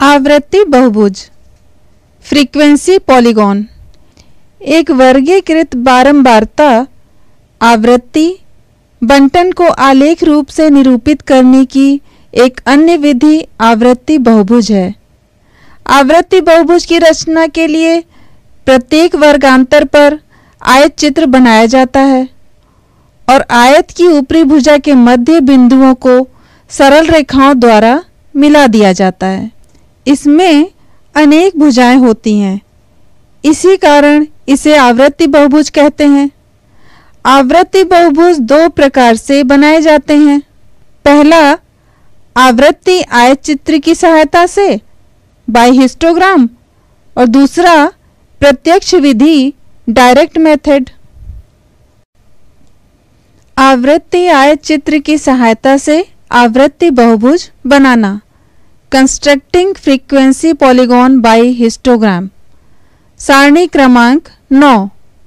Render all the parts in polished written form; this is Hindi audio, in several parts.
आवृत्ति बहुभुज फ्रीक्वेंसी पॉलीगॉन एक वर्गीकृत बारंबारता आवृत्ति बंटन को आलेख रूप से निरूपित करने की एक अन्य विधि आवृत्ति बहुभुज है। आवृत्ति बहुभुज की रचना के लिए प्रत्येक वर्गांतर पर आयत चित्र बनाया जाता है और आयत की ऊपरी भुजा के मध्य बिंदुओं को सरल रेखाओं द्वारा मिला दिया जाता है। इसमें अनेक भुजाएं होती हैं, इसी कारण इसे आवृत्ति बहुभुज कहते हैं। आवृत्ति बहुभुज दो प्रकार से बनाए जाते हैं। पहला, आवृत्ति आयत चित्र की सहायता से बाय हिस्टोग्राम, और दूसरा प्रत्यक्ष विधि डायरेक्ट मेथड। आवृत्ति आयत चित्र की सहायता से आवृत्ति बहुभुज बनाना। Constructing frequency polygon by histogram. सारणी क्रमांक 9।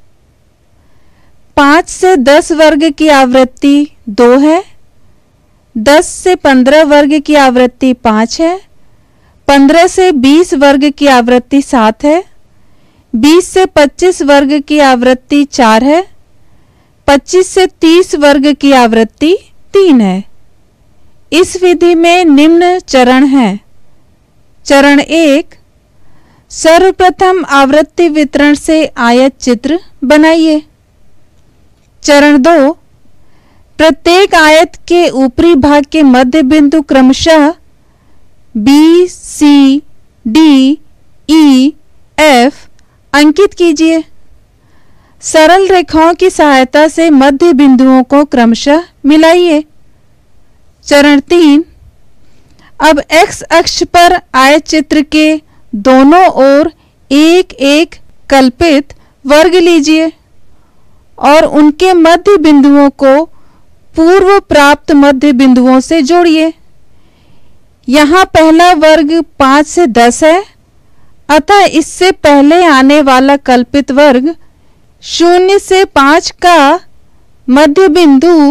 5 से 10 वर्ग की आवृत्ति 2 है। 10 से 15 वर्ग की आवृत्ति 5 है। 15 से 20 वर्ग की आवृत्ति 7 है। 20 से 25 वर्ग की आवृत्ति 4 है। 25 से 30 वर्ग की आवृत्ति 3 है। इस विधि में निम्न चरण हैं। चरण 1, सर्वप्रथम आवृत्ति वितरण से आयत चित्र बनाइए। चरण 2, प्रत्येक आयत के ऊपरी भाग के मध्य बिंदु क्रमशः B, C, D, E, F अंकित कीजिए। सरल रेखाओं की सहायता से मध्य बिंदुओं को क्रमशः मिलाइए। चरण 3, अब x अक्ष पर आयत चित्र के दोनों ओर एक एक कल्पित वर्ग लीजिए और उनके मध्य बिंदुओं को पूर्व प्राप्त मध्य बिंदुओं से जोड़िए। यहाँ पहला वर्ग 5 से 10 है, अतः इससे पहले आने वाला कल्पित वर्ग 0 से 5 का मध्य बिंदु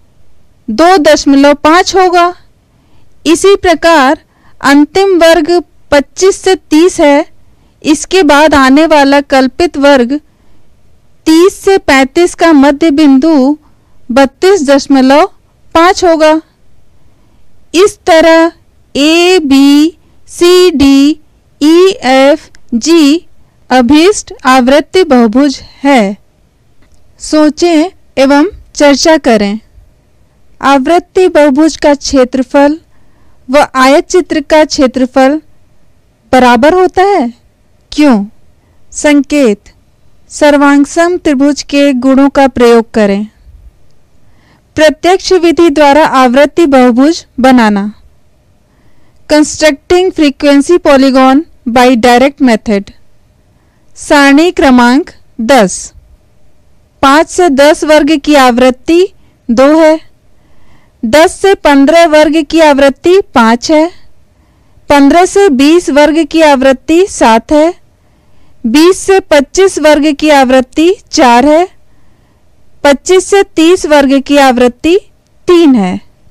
2.5 होगा। इसी प्रकार अंतिम वर्ग 25 से 30 है, इसके बाद आने वाला कल्पित वर्ग 30 से 35 का मध्य बिंदु 32.5 होगा। इस तरह A, B, C, D, E, F, G अभीष्ट आवृत्ति बहुभुज है। सोचें एवं चर्चा करें। आवृत्ति बहुभुज का क्षेत्रफल व आयत चित्र का क्षेत्रफल बराबर होता है, क्यों? संकेत: सर्वांगसम त्रिभुज के गुणों का प्रयोग करें। प्रत्यक्ष विधि द्वारा आवृत्ति बहुभुज बनाना। Constructing frequency polygon by direct method. सारणी क्रमांक 10। 5 से 10 वर्ग की आवृत्ति 2 है। 10 से 15 वर्ग की आवृत्ति 5 है। 15 से 20 वर्ग की आवृत्ति 7 है। 20 से 25 वर्ग की आवृत्ति 4 है। 25 से 30 वर्ग की आवृत्ति 3 है।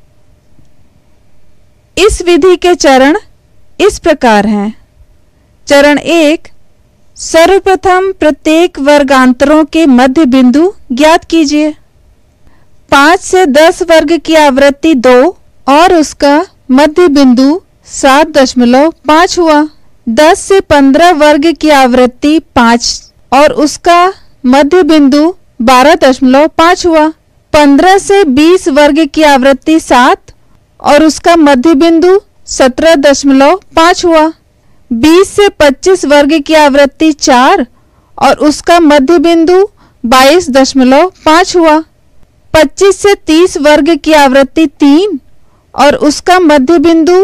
इस विधि के चरण इस प्रकार हैं। चरण 1, सर्वप्रथम प्रत्येक वर्गांतरों के मध्य बिंदु ज्ञात कीजिए। 5 से 10 वर्ग की आवृत्ति 2 और उसका मध्य बिंदु 7.5 हुआ। 10 से 15 वर्ग की आवृत्ति 5 और उसका मध्य बिंदु 12.5 हुआ। 15 से 20 वर्ग की आवृत्ति 7 और उसका मध्य बिंदु 17.5 हुआ। 20 से 25 वर्ग की आवृत्ति 4 और उसका मध्य बिंदु 22.5 हुआ। 25 से 30 वर्ग की आवृत्ति 3 और उसका मध्य बिंदु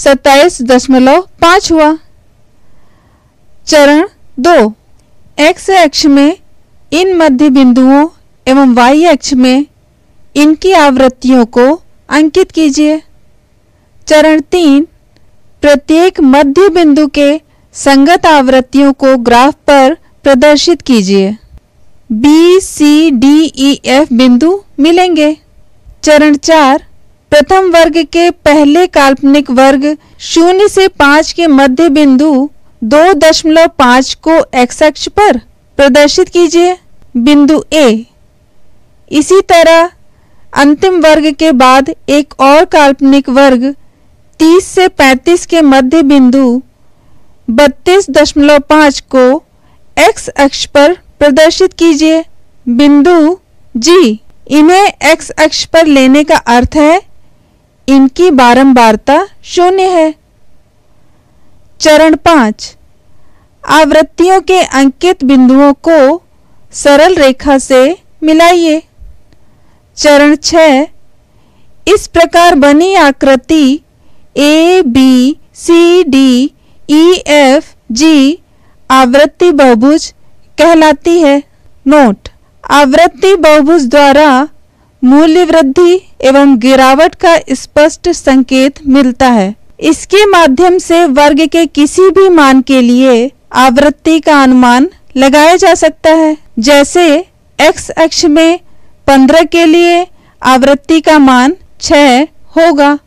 27.5 हुआ। चरण 2, x अक्ष में इन मध्य बिंदुओं एवं y अक्ष में इनकी आवृत्तियों को अंकित कीजिए। चरण 3, प्रत्येक मध्य बिंदु के संगत आवृत्तियों को ग्राफ पर प्रदर्शित कीजिए। B, C, D, E, F बिंदु मिलेंगे। चरण 4, प्रथम वर्ग के पहले काल्पनिक वर्ग 0 से 5 के मध्य बिंदु 2.5 को x अक्ष पर प्रदर्शित कीजिए, बिंदु A। इसी तरह अंतिम वर्ग के बाद एक और काल्पनिक वर्ग 30 से 35 के मध्य बिंदु 32.5 को x अक्ष पर प्रदर्शित कीजिए, बिंदु G। इन्हें x अक्ष पर लेने का अर्थ है इनकी बारंबारता 0 है। चरण 5, आवृत्तियों के अंकित बिंदुओं को सरल रेखा से मिलाइए। चरण 6, इस प्रकार बनी आकृति A, B, C, D, E, F, G आवृत्ति बहुभुज कहलाती है। नोट: आवृत्ति बहुभुज द्वारा मूल्य वृद्धि एवं गिरावट का स्पष्ट संकेत मिलता है। इसके माध्यम से वर्ग के किसी भी मान के लिए आवृत्ति का अनुमान लगाया जा सकता है। जैसे x अक्ष में 15 के लिए आवृत्ति का मान 6 होगा।